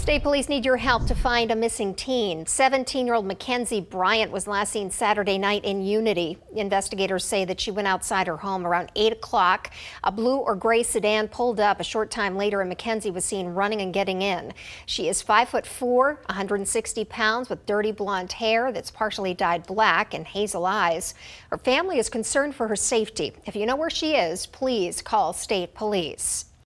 State Police need your help to find a missing teen. 17-year-old Mackenzie Bryant was last seen Saturday night in Unity. Investigators say that she went outside her home around 8 o'clock. A blue or gray sedan pulled up a short time later and Mackenzie was seen running and getting in. She is 5'4", 160 pounds with dirty blonde hair that's partially dyed black and hazel eyes. Her family is concerned for her safety. If you know where she is, please call State Police.